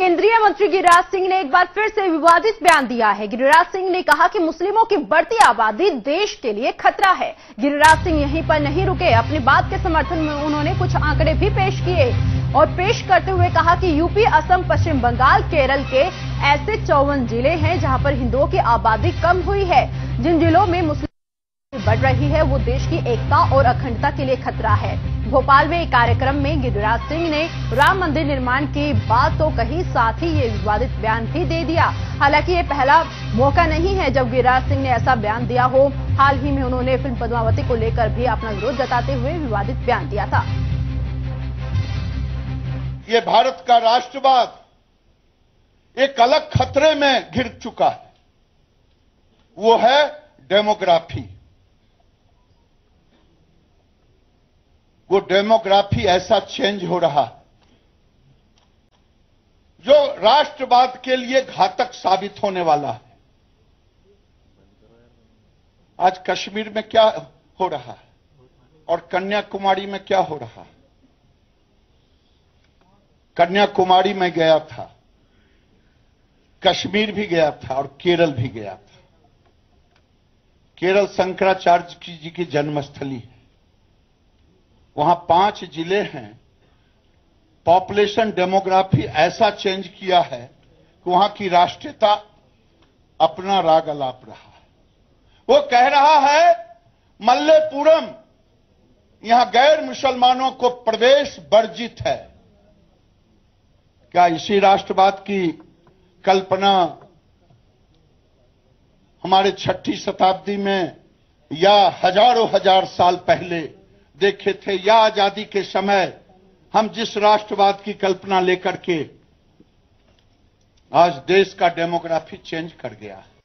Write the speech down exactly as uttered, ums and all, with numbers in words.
केंद्रीय मंत्री गिरिराज सिंह ने एक बार फिर से विवादित बयान दिया है। गिरिराज सिंह ने कहा कि मुस्लिमों की बढ़ती आबादी देश के लिए खतरा है। गिरिराज सिंह यहीं पर नहीं रुके, अपनी बात के समर्थन में उन्होंने कुछ आंकड़े भी पेश किए और पेश करते हुए कहा कि यूपी, असम, पश्चिम बंगाल, केरल के ऐसे चौवन जिले हैं जहां पर हिंदुओं की आबादी कम हुई है। जिन जिलों में मुस्लिम बढ़ रही है वो देश की एकता और अखंडता के लिए खतरा है। भोपाल में एक कार्यक्रम में गिरिराज सिंह ने राम मंदिर निर्माण की बात तो कही, साथ ही ये विवादित बयान भी दे दिया। हालांकि ये पहला मौका नहीं है जब गिरिराज सिंह ने ऐसा बयान दिया हो। हाल ही में उन्होंने फिल्म पद्मावती को लेकर भी अपना विरोध जताते हुए विवादित बयान दिया था। ये भारत का राष्ट्रवाद एक अलग खतरे में घिर चुका है, वो है डेमोग्राफी। वो डेमोग्राफी ऐसा चेंज हो रहा है जो राष्ट्रवाद के लिए घातक साबित होने वाला है। आज कश्मीर में क्या हो रहा है और कन्याकुमारी में क्या हो रहा है। कन्याकुमारी में गया था, कश्मीर भी गया था और केरल भी गया था। केरल शंकराचार्य जी की जन्मस्थली है। वहां पांच जिले हैं। पॉपुलेशन डेमोग्राफी ऐसा चेंज किया है कि वहां की राष्ट्रीयता अपना राग अलाप रहा है। वो कह रहा है मल्लेपुरम, यहां गैर मुसलमानों को प्रवेश वर्जित है। क्या इसी राष्ट्रवाद की कल्पना हमारे छठी शताब्दी में या हजारों हजार साल पहले देखे थे, या आजादी के समय हम जिस राष्ट्रवाद की कल्पना लेकर के आज देश का डेमोग्राफी चेंज कर गया है।